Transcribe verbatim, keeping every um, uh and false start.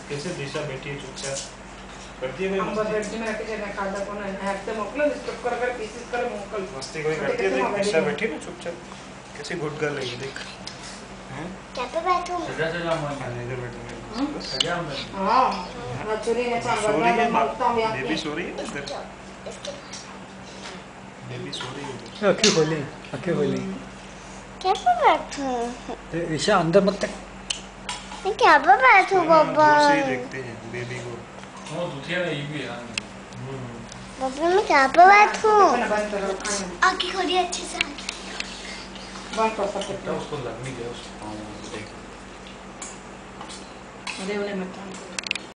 कैसे दिशा बैठी है चुपचाप करती है भाई अंबर रेड्डी में रखे जगह खाता कौन है हैप्पी मोकल स्टॉप कर कर पीसेस कर मोकल मस्ती कोई करती है देख दिशा बैठी ना चुपचाप कैसी गुड गर्ल है देख हैं क्या पे बैठूं सजा सजा मन इधर बैठूंगा सजा मन हां मैं चोरी में चांग सो रही है मांगता हूं यहां बेबी सो रही है इधर बेबी सो रही है आंखें खोली आंखें खोली क्या पे बैठूं ईशा अंदर मत तक मैं क्या पे बैठूं बाबा दूर से ही देखते हैं बेबी को वो दुखिया है ये भी है बाबा मैं क्या पे बैठूं बंद करो आंखें खोलिए अच्छे से बंद कर सकते तो उसको लग नहीं गया उसको देख अरे उन्हें मत